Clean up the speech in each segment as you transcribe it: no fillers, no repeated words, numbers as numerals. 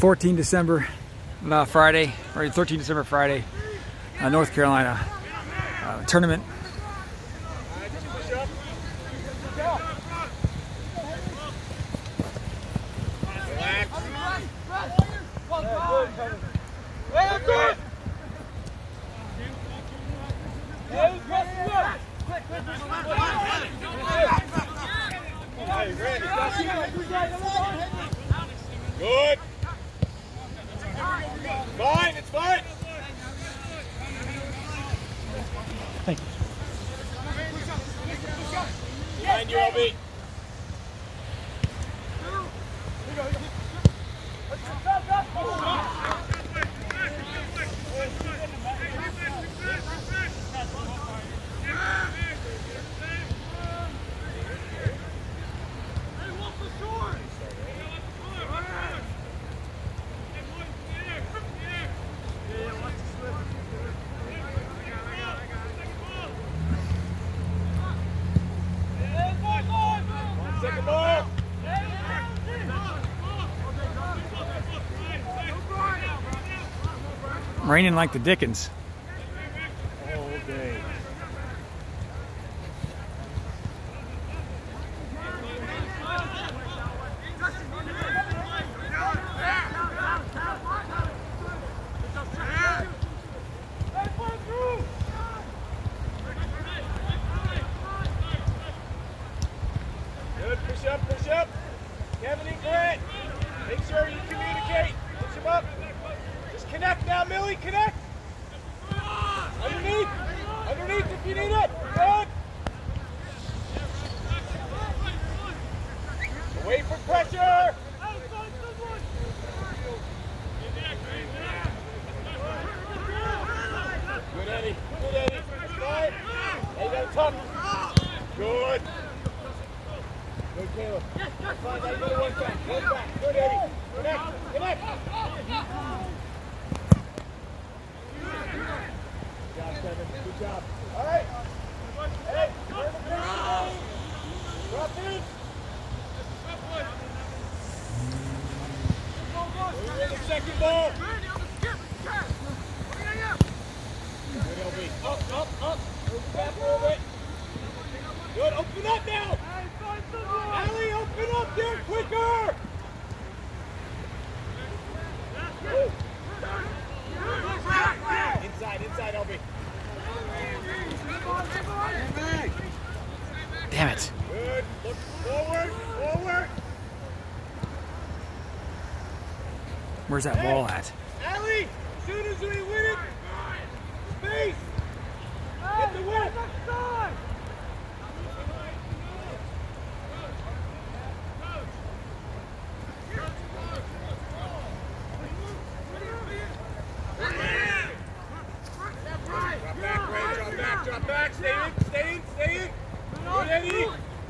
14 December Friday, or 13 December Friday, North Carolina tournament. Good. Fine, it's fine. Thank you. Behind you, LB. Second ball. Raining like the Dickens. All day. Good, push up. Kevin and Grant, make sure you communicate. Push him up. Just connect now, Millie, connect. Underneath if you need it. Good. Away from pressure. Good, Eddie. That's right. Hey, you gotta tuck. Good. Good, Caleb. Fine, now you gotta work back. Good, Eddie. Connect. Good job, Kevin. Good job. All right. Hey, drop in. We're in the second ball. Good, LB. Up. Move back a little bit. Good, open up now. Allie, open up there quicker. Inside, LB. Damn it. Good. Look forward. Where's that ball at? Allie, as soon as we win it, space. Get the win. Drop back, stay in. Good, Eddie.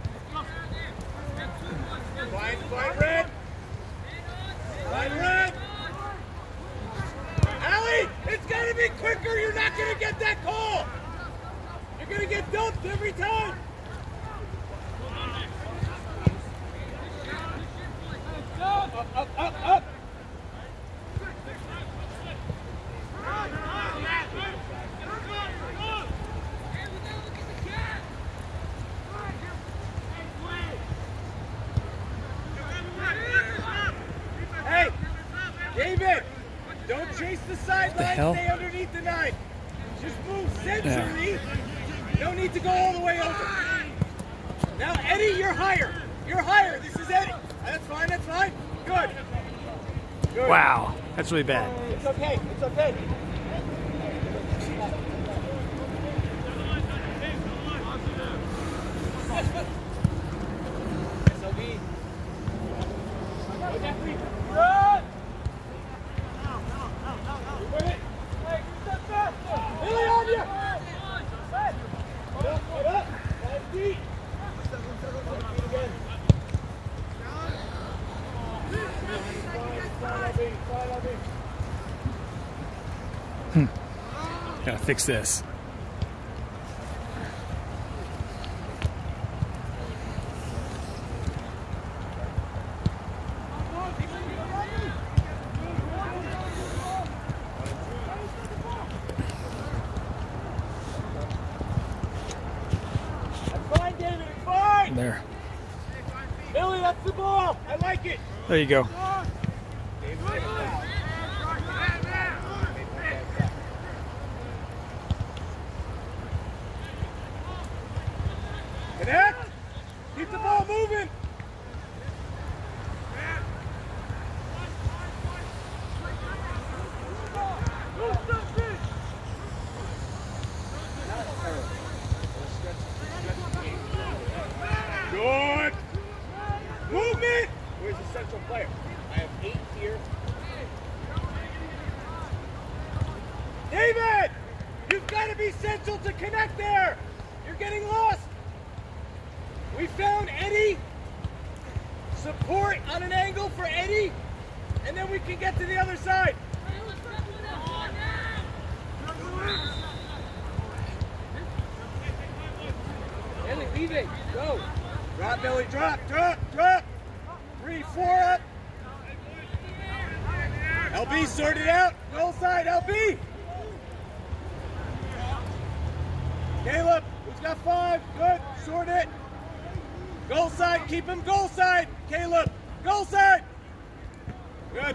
Fine, red. Allie, it's gotta be quicker. You're not gonna get that call. You're gonna get dumped every time. Up. Hey, David, don't chase the sideline, stay underneath the 9. Just move centrally. No need to go all the way over. Now, Eddie, you're higher. This is Eddie. That's fine. Good. Wow, that's really bad. It's okay. Billy on you! Get up! 5 feet! Gotta fix this. Billy, that's the ball. I like it. There you go. Connect. Keep the ball moving. Good. Movement. Where's the central player? I have 8 here. David, you've got to be central to connect there. You're getting lost. We found Eddie. Support on an angle for Eddie, and then we can get to the other side. Billy, leave it. Go. Drop, Billy. Drop, drop, drop. 3, 4 up. LB, sort it out. Goal side, LB. Caleb, who's got 5? Good. Sort it. Goal side. Keep him goal side. Caleb, goal side. Good.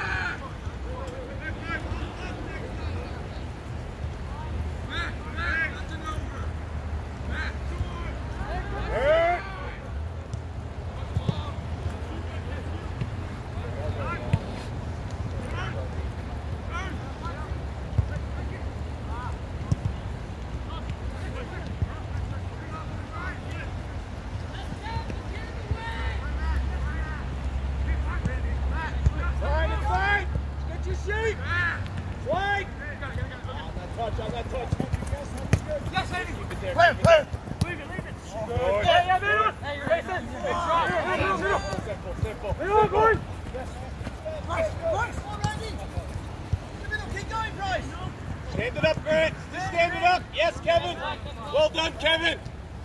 Stand it up, Grant. Just stand it up. Yes, Kevin. Well done, Kevin.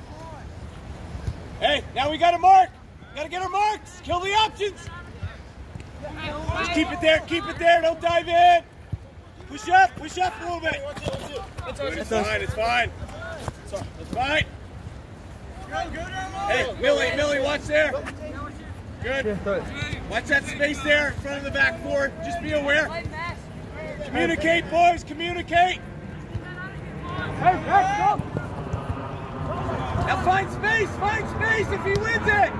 Hey, now we got to mark. Got to get our marks. Kill the options. Just keep it there. Keep it there. Don't dive in. Push up a little bit. Good, it's fine. It's fine. It's fine. Hey, Millie, watch there. Good. Watch that space there in front of the back four. Just be aware. Communicate, boys. Communicate. Now find space. Find space if he wins it.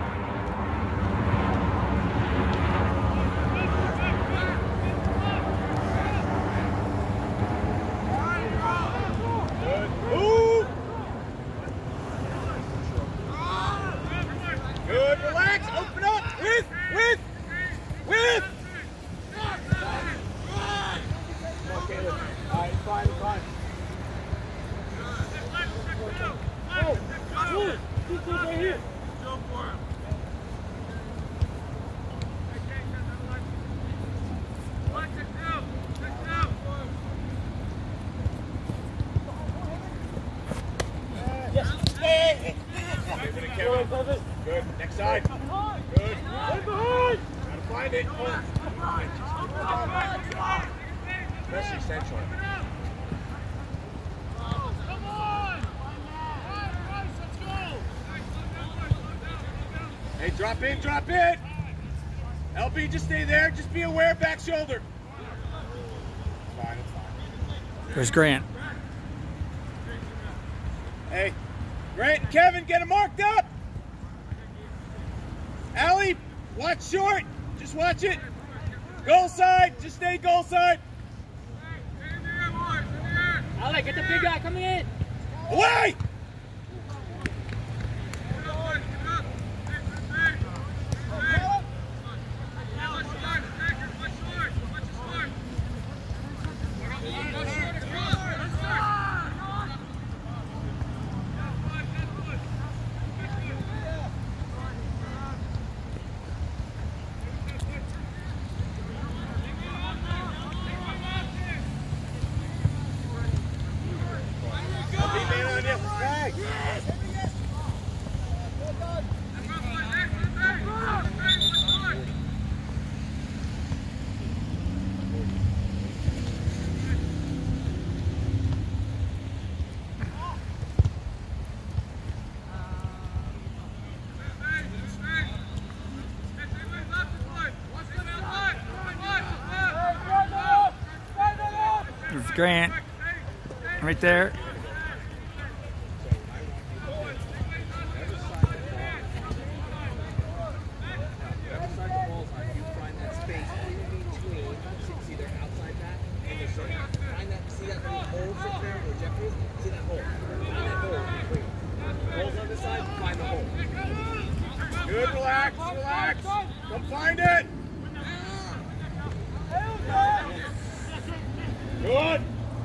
Good, relax, open up, with. Come on, Caleb. All right, it's fine. Oh, good right here. Good. Next side. Good. Right behind. Gotta find it. Especially central. Come on. Let's go. Hey, drop in. LB, just stay there. Just be aware, back shoulder. It's fine. There's Grant. Hey, Grant and Kevin, get him marked up. Allie, watch short. Just watch it. Goal side. Just stay goal side. Allie, get the big guy coming in. Away! Grant. Right there. Good, relax, relax. Come find it. Good.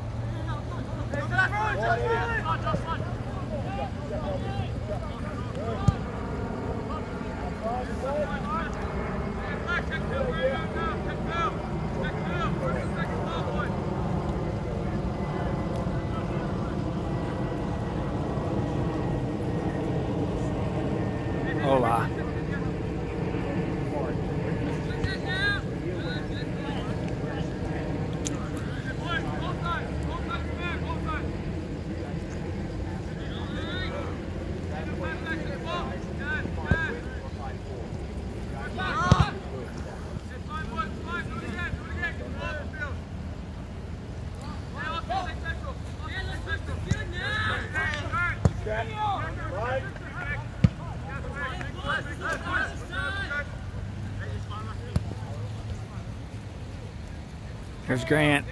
Hola. Here's Grant.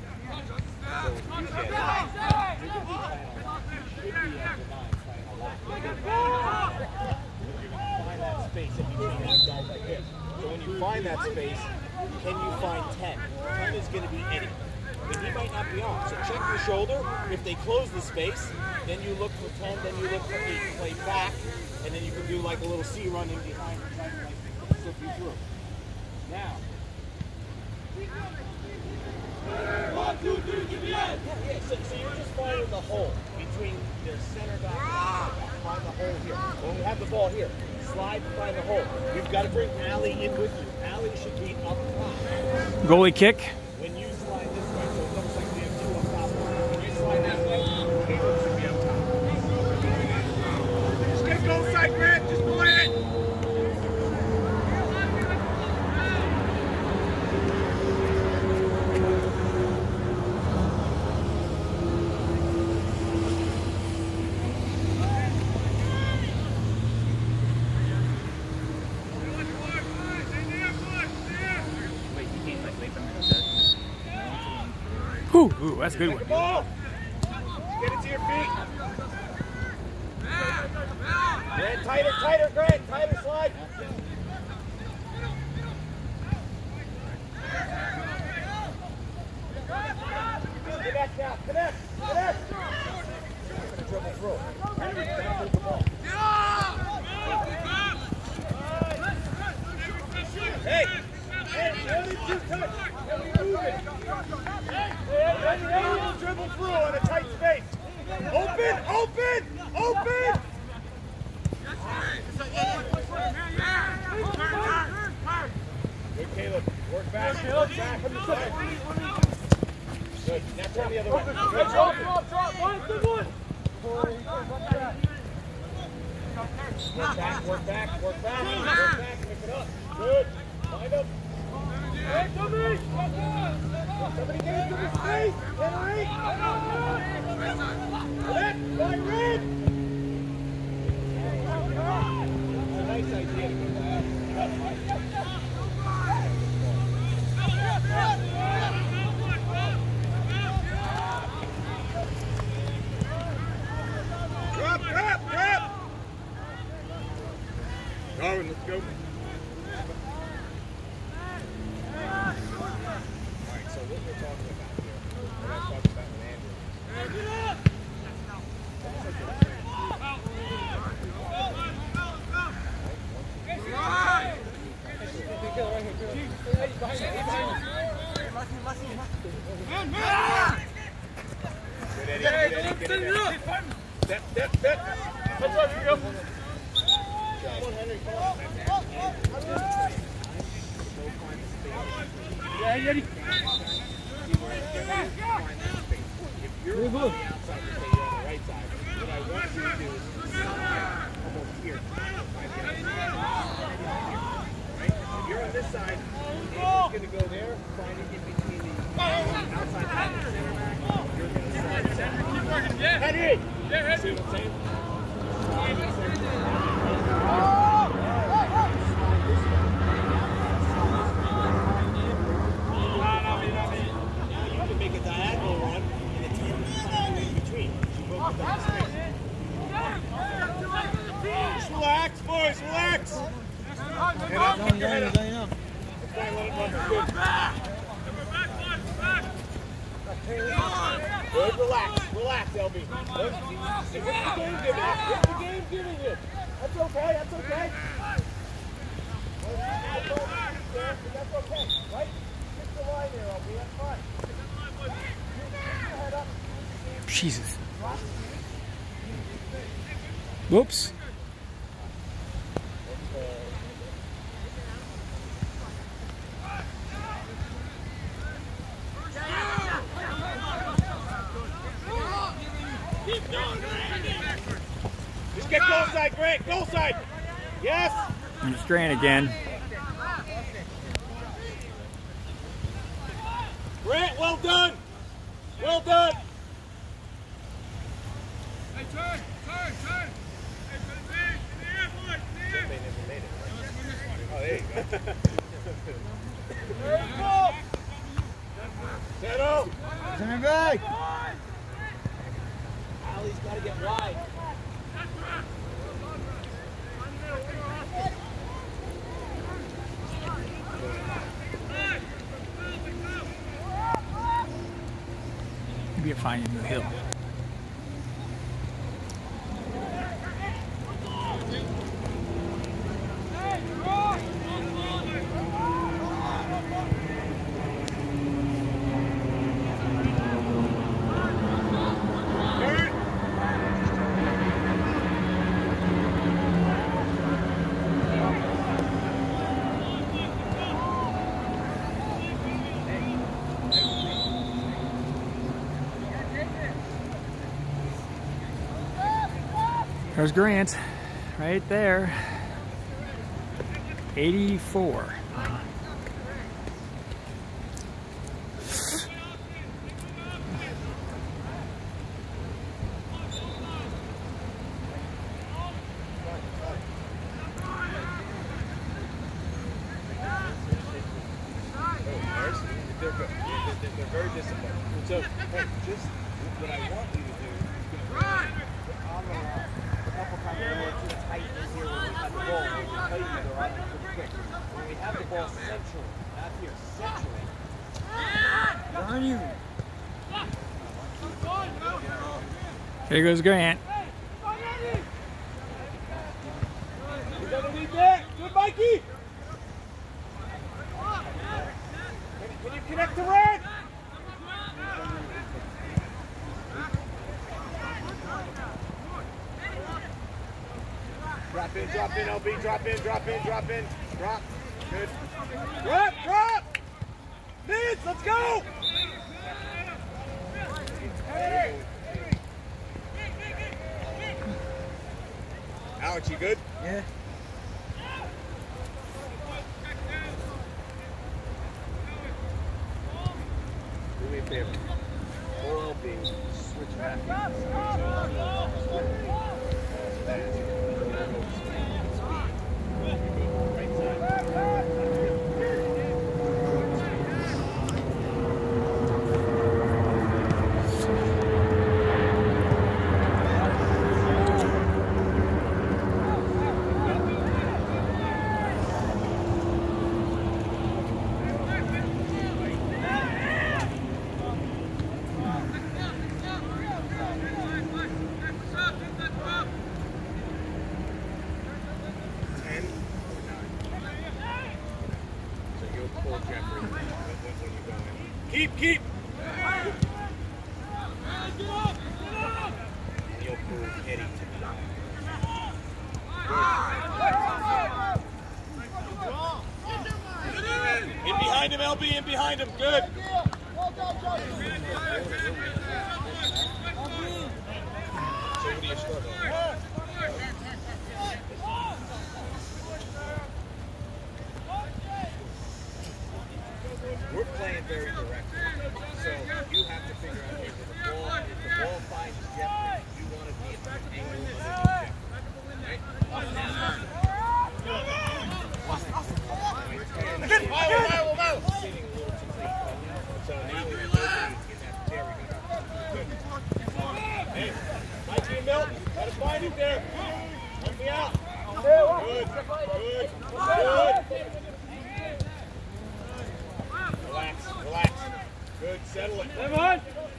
So when you find that space, can you find 10? 10 is going to be Eddie. But he might not be on. So check your shoulder. If they close the space, then you look for 10, then you look for 8. Play back, and then you can do like a little C run in behind and try to like slip you through. Now. 1, 2, 3, get the end. Yeah, so you're just finding the hole between the center back and the center back. Find the hole here. When we have the ball here, slide and find the hole. You've got to bring Allie in with you. Allie should be up top. Goalie kick. When you slide this way, so it looks like we have 2 up top. When you slide that way, Caleb should be up top. Just get goal side, Grant. Just play it. Ooh, that's a good one. Ball. Get it to your feet. Grant, tighter, tighter, Grant. Tighter slide. Connect now. Connect. Connect. You're going to dribble through. Henry, down the ball. Hey. Hey, only 2 touch. Only move it. Hey, dribble through on a tight space. Open, open, open. Good, Caleb. Work back. Work back from the side. Good. Now turn the other way. Good. Drop. One, good one. Work back, work back, work back. Work back, pick it up. Good. Line up. Hey, somebody! Somebody get into the space! Henry! Red! By red! Nice idea to go back. Drop! Darwin, let's go. What we're talking about here, what I talked about with Andrew. Good Eddie, get it in. Step. That's right, you go. Come on, Henry, come on. Yeah, Eddie. If you're on the outside, you're on the right side. What I want you to do is almost here. Right? If you're on this side, Andrew's going to go there, trying to get between the outside back and center back. See what I'm saying? You can make a diagonal run and a 10 in between. You broke it down space. Just relax, boys, relax. Get up, keep your head up. Let it run. Good, relax, LB. What's the game giving you? What's the game giving you? That's okay, that's okay. That's okay, right? Stick the line there, LB, that's fine. Keep your head up. Jesus. Whoops. Just get goal side, Grant, goal side. Yes. And it's Grant again. Grant, well done. Well done. Hey, turn. Hey, in the air, boys, in the air. Oh, there you go. There you go. Settle. Coming back. Allie's got to get wide. Maybe you're finding the hill. There's Grant, right there, 84. They're very disciplined. So, hey, just what I want you to do is on the line. A couple times we're going too tight in here when we have the ball. When we tighten it, they're on it pretty quick. When we have the ball centrally, not here, centrally. Behind you. Here goes Grant. He's underneath there. Good, Mikey. Can you connect to Red? Drop in, LB, drop in. Drop. Good. Drop! Mids, let's go! Alex, you good? Yeah. Do me a favor. Or LB, switch back. Keep! You'll pull Eddie to the line. In behind him, LB, in behind him. Good. We're playing very direct, so you have to figure out if the ball finds Jeffrey, you Sitting a little too late. So now we're in that. There we go. Good. Hey, Mikey and Milton, gotta find it there. Help me out. Good. Good. Good. Relax. Relax. Good. Settle it. Come on.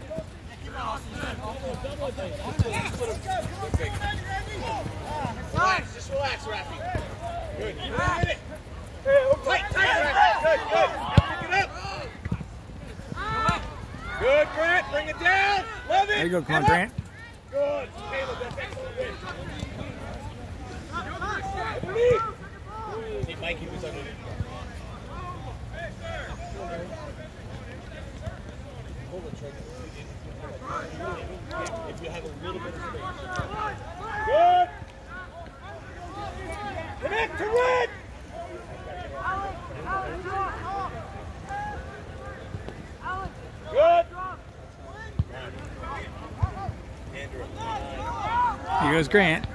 Relax. Just relax, Rafi. Good. Keep it in it. Tight, Rafi. Good, good. Now pick it up. Good, Grant. Bring it down. Love it. There you go. Come on, Grant. Good. Caleb, that's excellent. Hey, Mikey was underneath. Hold the trigger. If you have a little bit of space. Good. Connect to red. Good. Here goes Grant.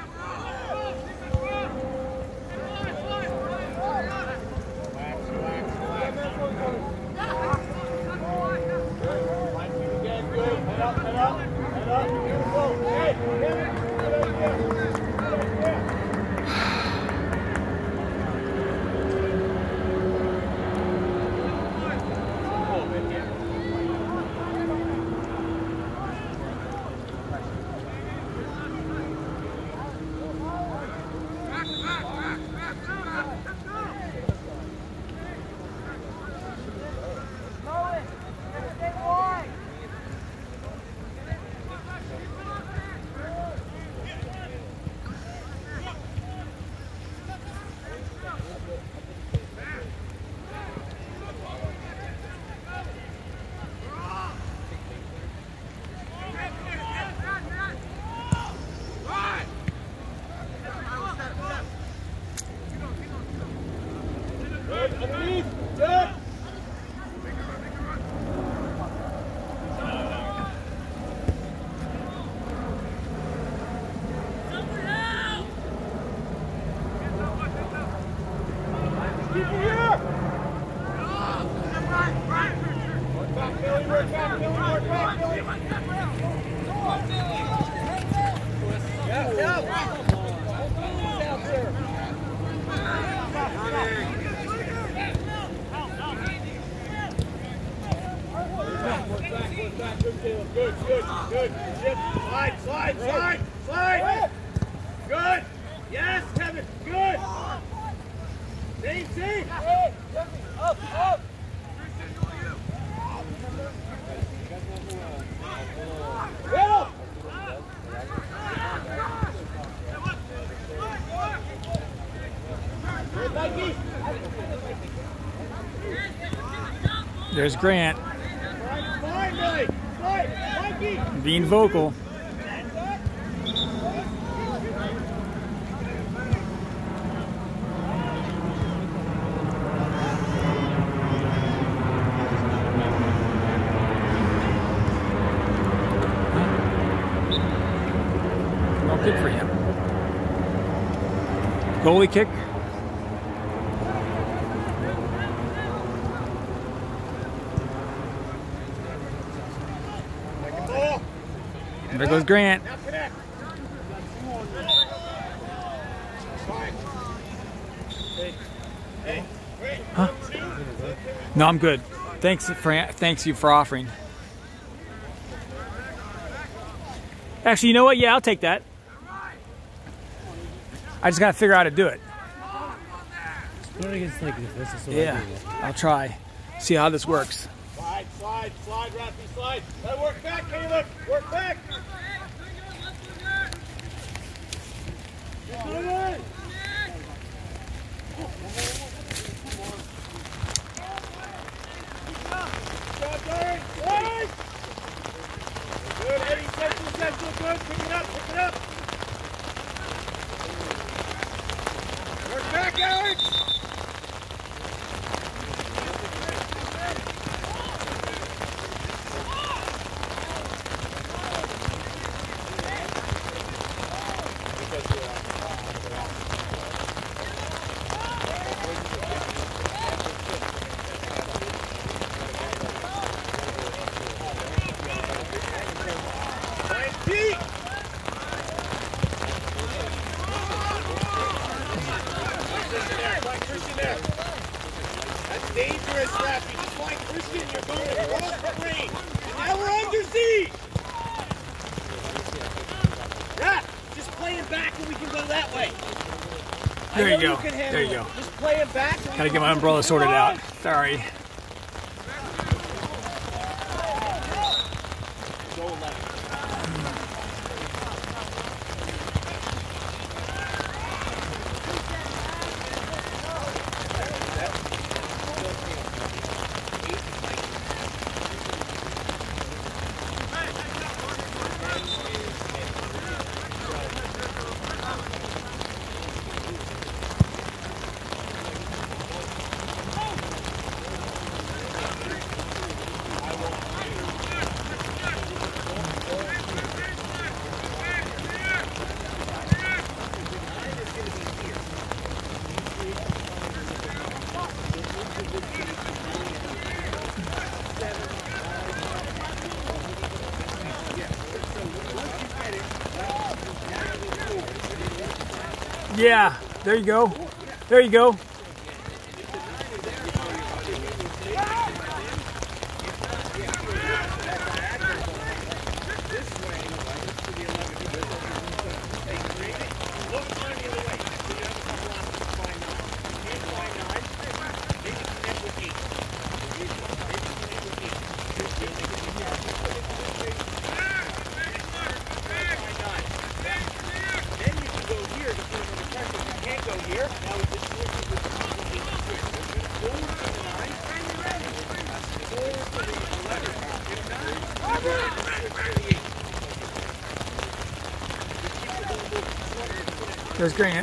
Slide. Good. Yes, Kevin. Good. Same. Up. Go. Good, Mikey. There's Grant. Slide, Billy. Slide, Mikey. Being vocal. Good for him. Goalie kick. There goes Grant. Huh? No, I'm good. Thanks you for offering. Actually, you know what? Yeah, I'll take that. I just gotta figure out how to do it. Yeah, I'll try. See how this works. Slide, Rafi, slide. Let work back, Caleb. Work back. Good, Eddie, central, good. Pick it up. Work back, Alex. there. That's dangerous, ref. You just like Christian, you're going across the lane. And now we're under siege. Ref, just play him back and we can go that way. There you go. There you go. Just play him back. Gotta get my umbrella sorted out. Sorry. Yeah, there you go. There you go. There's Grant.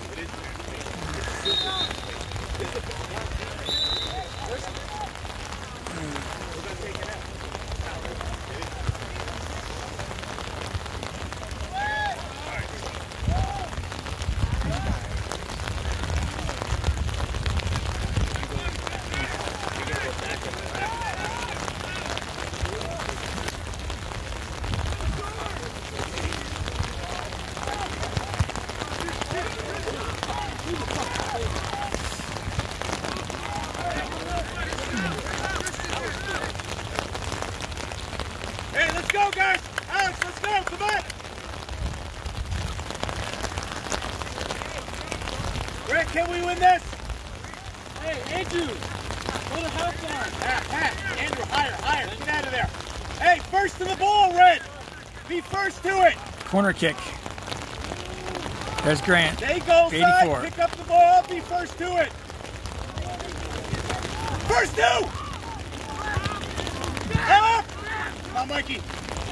Hey, let's go, guys! Alex, let's go! Come on! Rick, can we win this? Hey, Andrew! Go to help line! Andrew, higher! Get out of there! Hey, first to the ball, Red! Be first to it! Corner kick. There's Grant. They go 84. side, pick up the ball, be first to it! First to! Up! Come on, Mikey.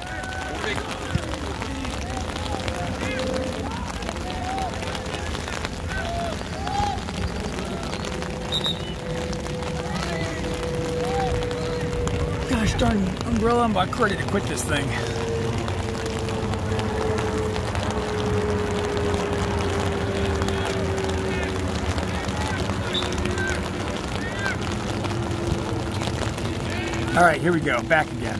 Gosh darn umbrella, I'm about ready to quit this thing. All right, here we go, back again.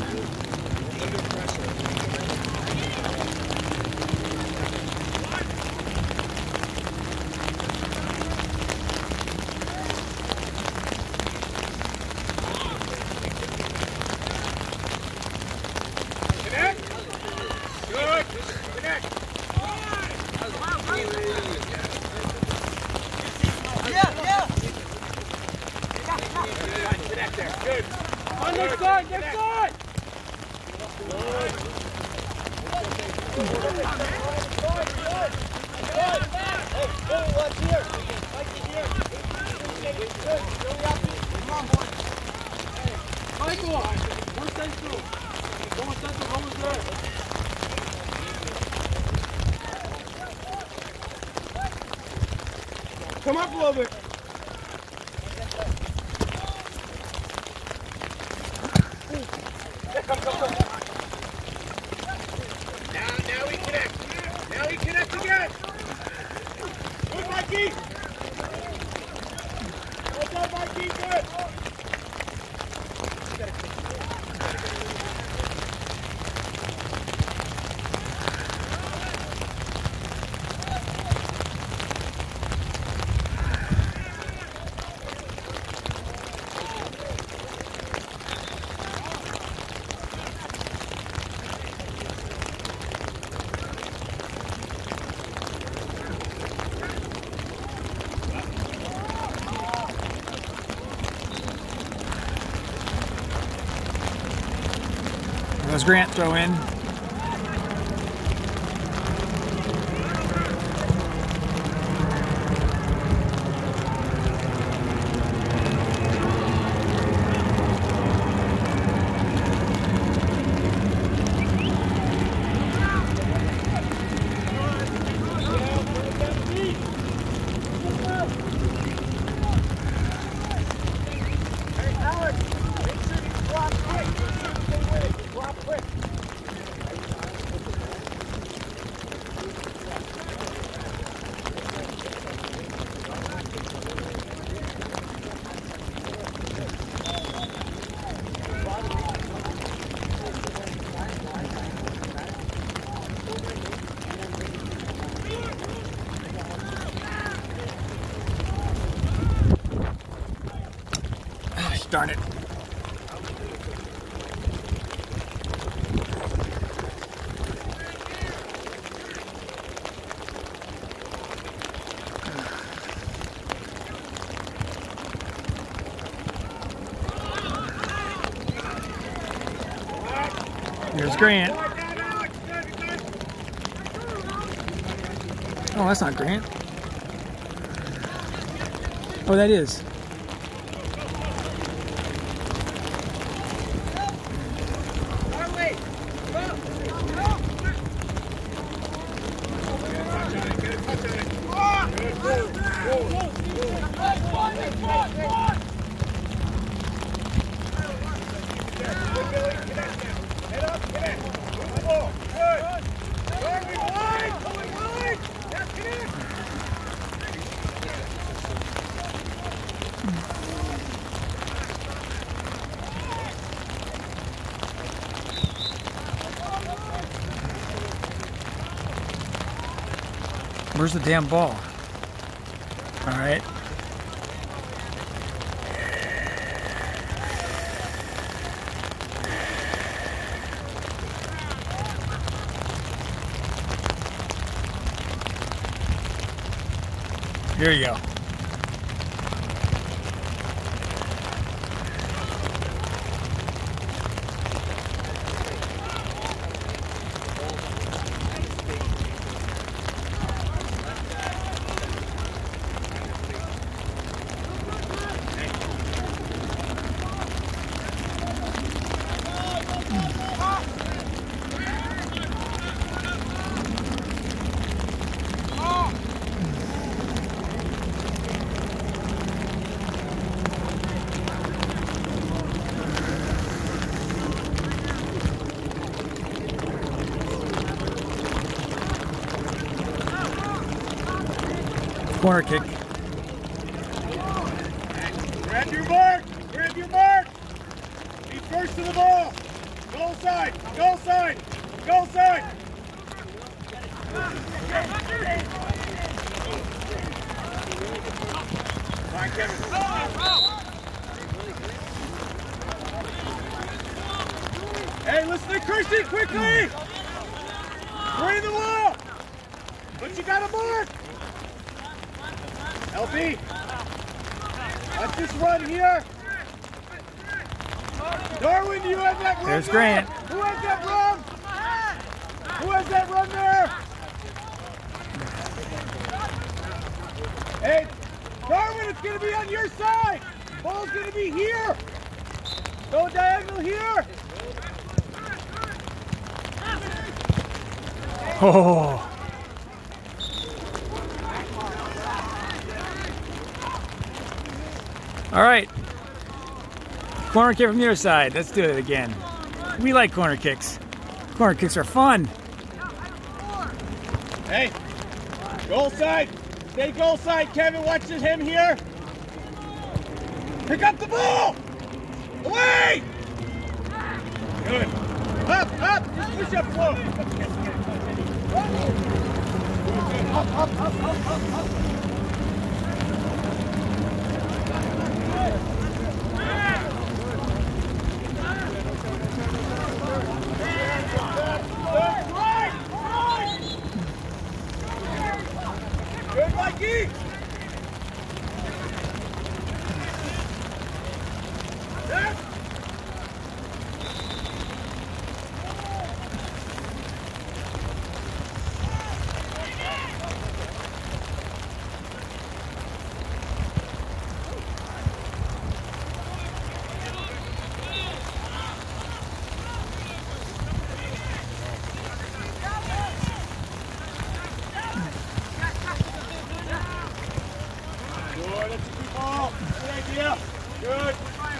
Connect. Good. Connect. Connect there. Good. On next side, next side! Michael, one central. One central, one reserve. Come up a little bit. Come. Now we connect. Now we connect again. Good, Mikey. Well done, Mikey. Good. was Grant throw in. Darn it. Here's Grant. Oh, that's not Grant. Oh, that is. Where's the damn ball? All right. Here you go. Corner kick. Grab your mark! Grab your mark! Be first to the ball! Goal side! Goal side! Goal side! Fine, Kevin. Hey, listen to Christian quickly! Bring the ball! But you got a mark! LB, let's just run here. Darwin, do you have that run? There's Grant. Who has that run? Who has that run there? Hey, Darwin, it's going to be on your side. Ball's going to be here. Go diagonal here. Oh. All right, corner kick from the other side. Let's do it again. We like corner kicks. Corner kicks are fun. Hey, goal side. Stay goal side, Kevin. Watch him here. Pick up the ball. Away. Good. Up. Just push up slow. Up. Good, Mikey! Keep ball. Good idea. Good.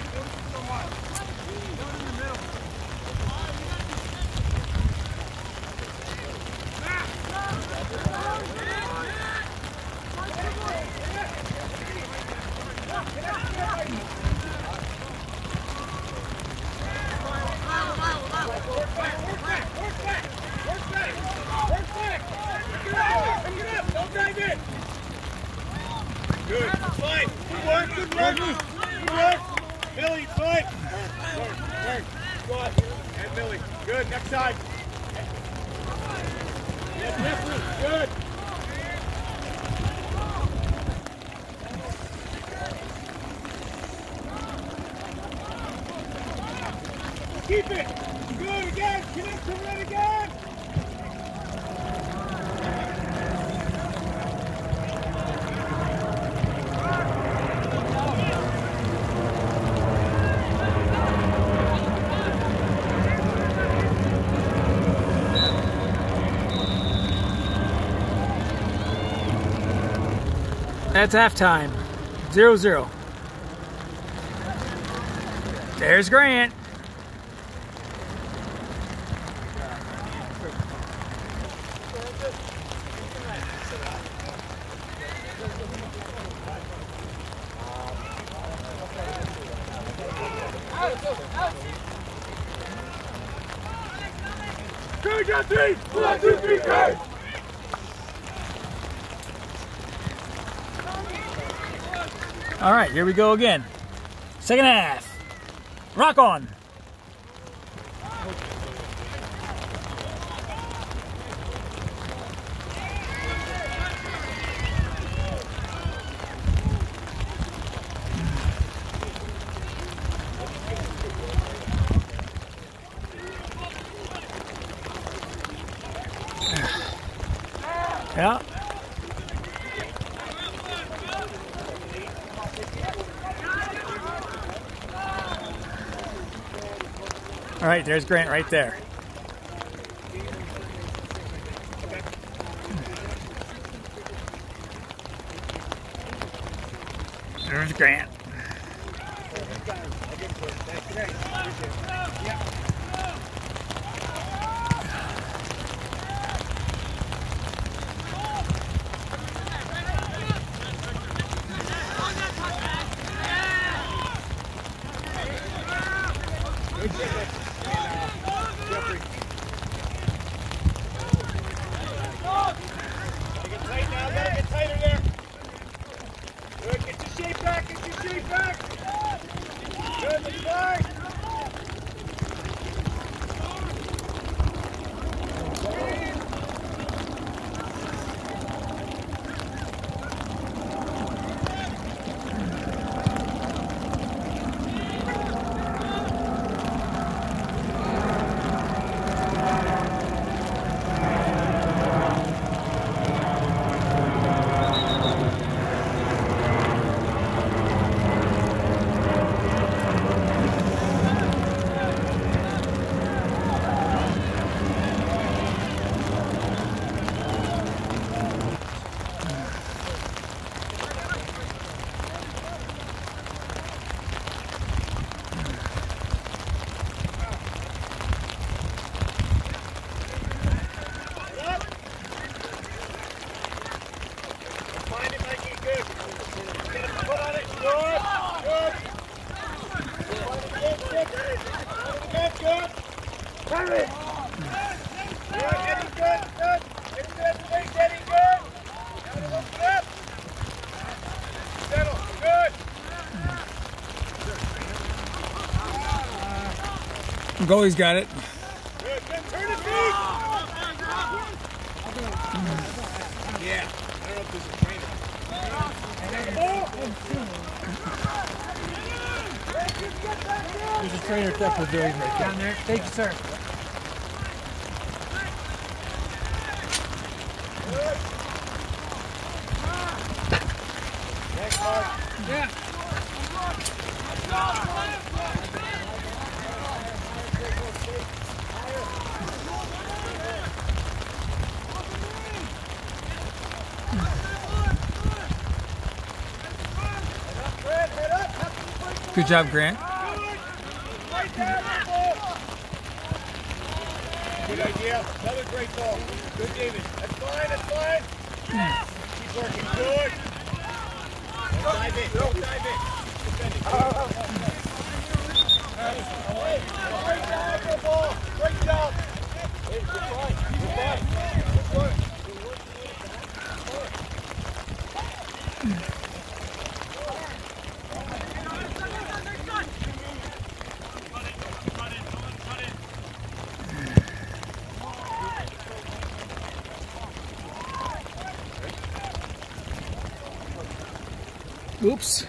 Good. Fine. Good work. Good work. Good work. Millie, fine. Turn. Go on. And Millie. Good. Next side. Yes, Jeffrey. Good. Keep it. Good again. Connect to it again. That's halftime. 0-0. There's Grant. Courage on three! 1, 2, 3, courage! All right, here we go again. Second half. Rock on. Yeah. All right, there's Grant right there. There's Grant. Goalie's got it. Good. Turn his feet. Yeah. I don't know if there's a trainer. There's a trainer at Depot Building right down there. Thank you, sir. Next, Mark. Yeah. Good job, Grant. Good idea. Another great ball. Good, David. That's fine. That's fine. Keep working. Good. Don't dive in. Don't dive in. Defending. Great job, good ball. Great job. Hey, good fine. Good fine. Good work. Oops.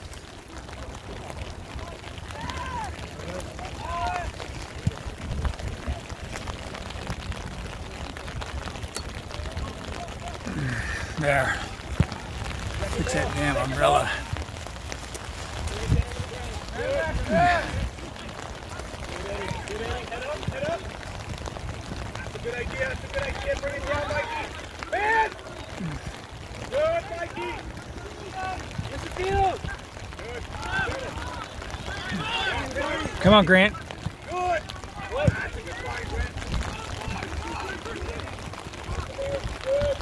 There. Fix that damn umbrella. Head up. That's a good idea. That's a good idea. Bring it down, Mikey. Man! Good, Mikey. What's the field? Good. Come on, Grant. Good. Well, that's a good find, Grant. Good.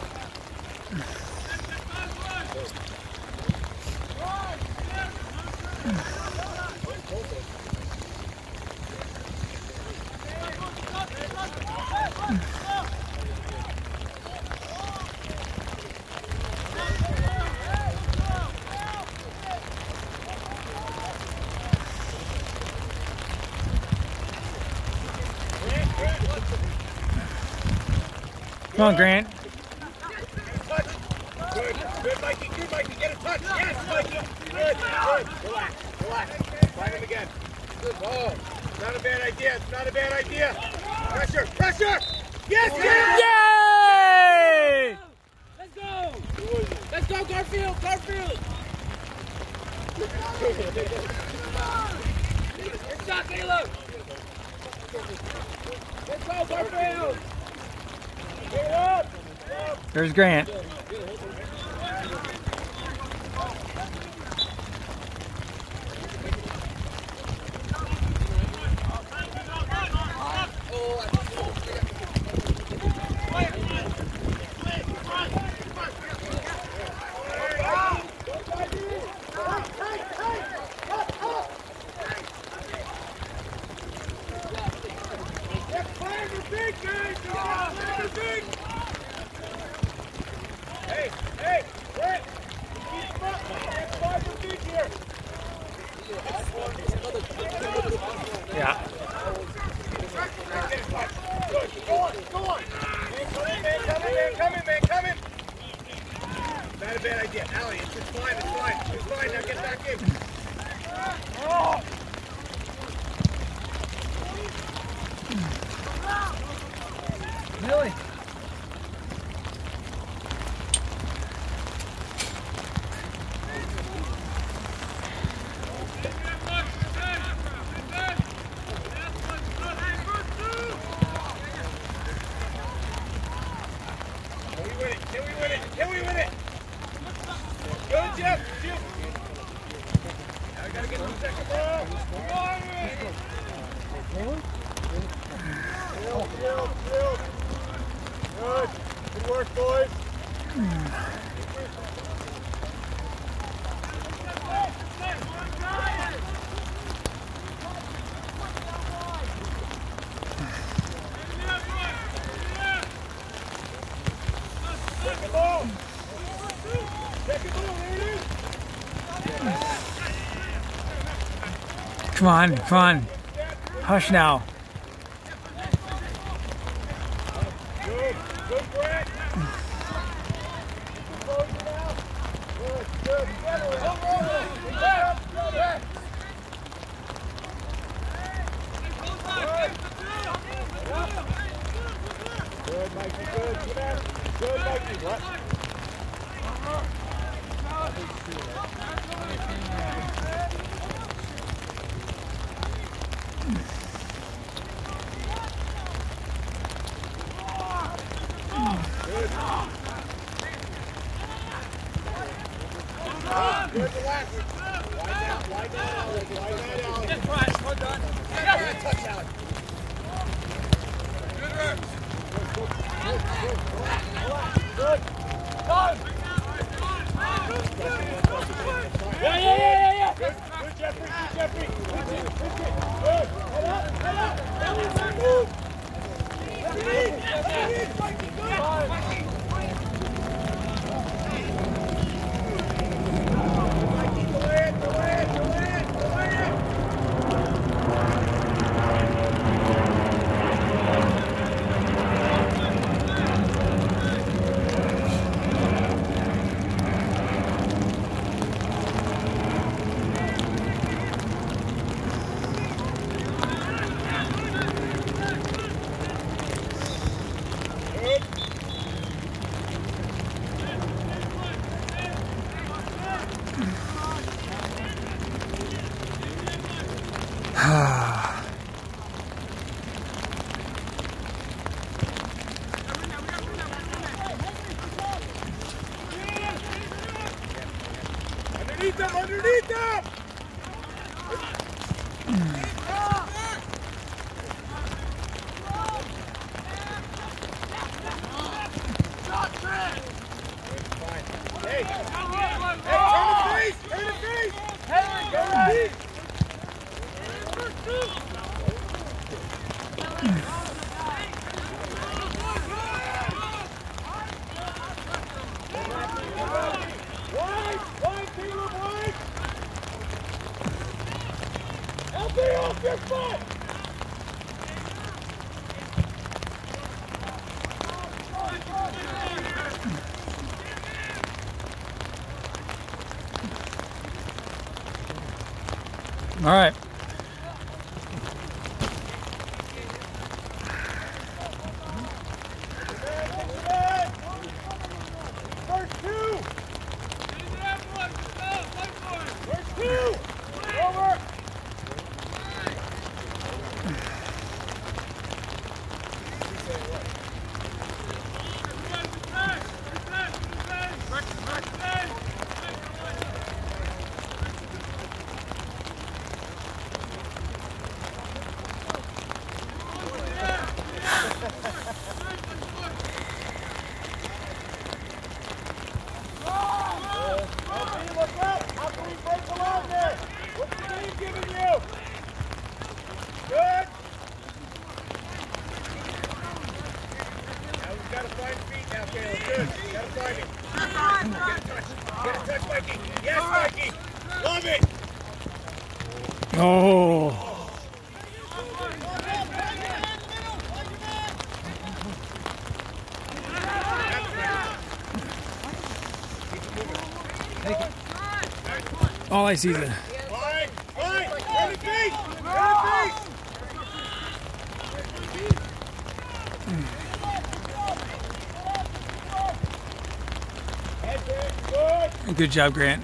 Come on, Grant. Touch. Good. Good, Mikey. Good, Mikey. Get a touch. Yes, Mikey. Good. Good. Relax. Relax. Find him again. Good ball. It's not a bad idea. It's not a bad idea. Pressure. Pressure. Yes, yes. Yay! Let's go! Let's go, Garfield! Garfield! Good shot, Caleb! Let's go, Garfield! Get up. There's Grant. Hey, hey, Brett! Keep up! That's 5 for big here! Yeah. Good, go on, go on! Man, come in, man! Not a bad idea. Allie, it's just fine, it's fine. It's fine, now get back in. Oh! Millie! Can we win it? Go, Jeff! Shoot! Now we gotta get to the second ball! Field. Good. Good work, boys. Second ball, there it is. Come on. Hush now. Good, Brett. Close it out. Good. Good, Mikey, good. Good, Mikey. What? Underneath them! Underneath them! Hey! Hey, turn the face! Turn the face! Hey, go right! Off your foot! All right. First two! First two! Over! Oh. All I see is a... Good job, Grant.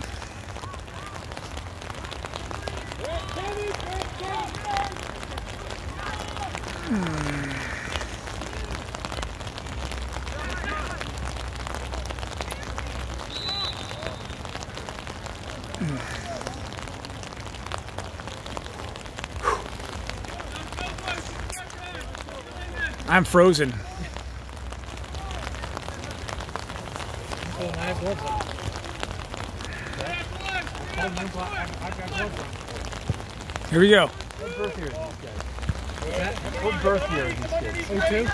I'm frozen. Here we go. What birth year are these guys? What birth year are these kids? 02?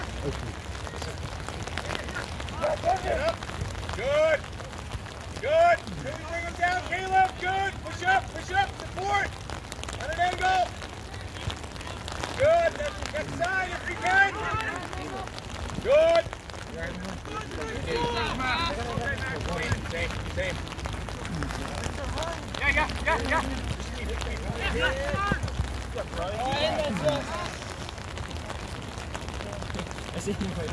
Good. Good. Can we bring him down, Caleb? Good. Push up, support. On an angle. Good. That's left side if we can. Good. Same. Yeah. I see you play.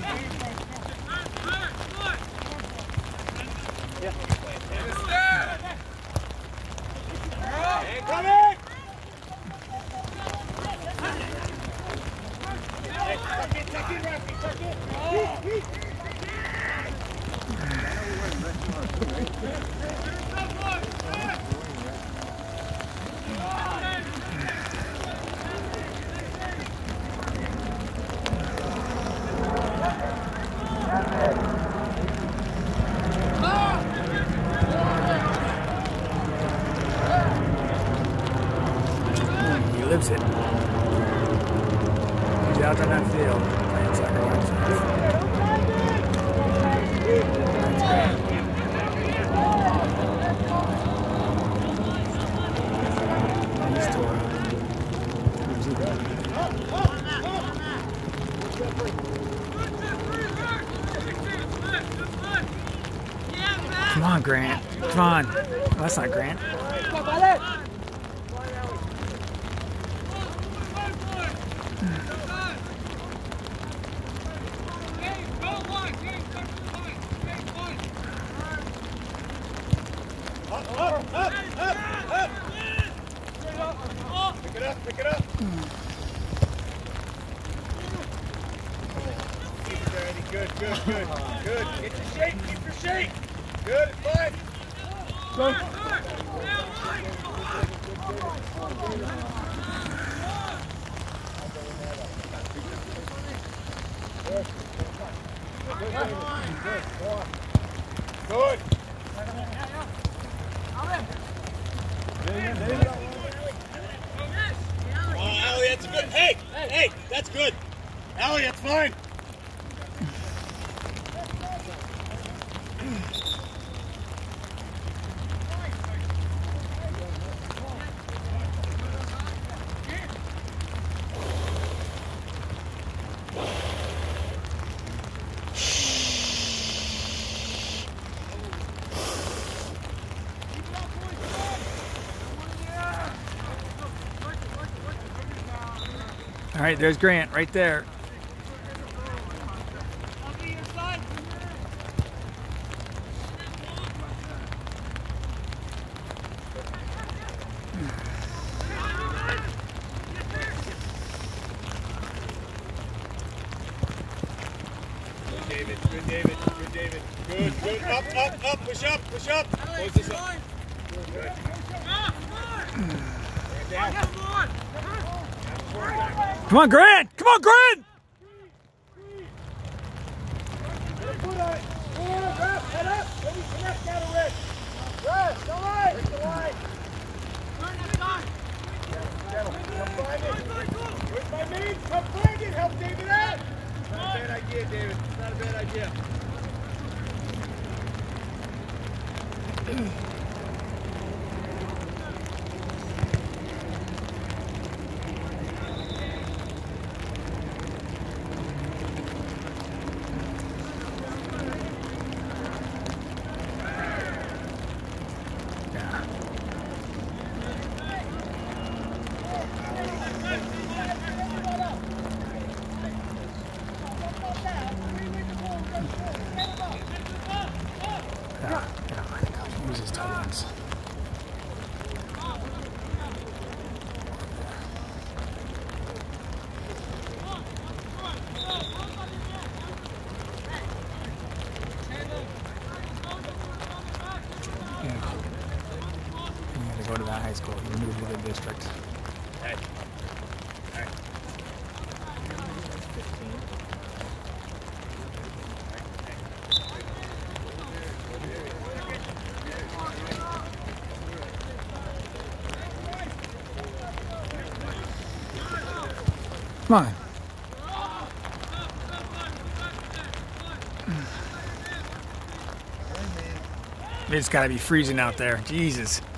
Hey, come in! Tuck in, Rafi, tuck in. lives it. He's out on that field playing soccer by himself. That's great. He's tore up. Where's he going? Come on, Grant. Come on. Well, that's not Grant. Pick it up. Keep it ready. Good. Get your shake, keep your shake. Good, it's fine. Go. Good. Allie, that's good. Hey, that's good. Allie, that's fine. All right, there's Grant right there. Good, David. Good. Up, push up. Close this up. Good. Come on, Grant! Come on, Grant! Head up. Let me connect down the red. Good. Go right. Break the line. Where's my main? Come find it. Help David out. It's not a bad idea, David. It's not a bad idea. Use his tight ends. You had to go to that high school. You moved to the district. Hey. Come on. It's got to be freezing out there. Jesus.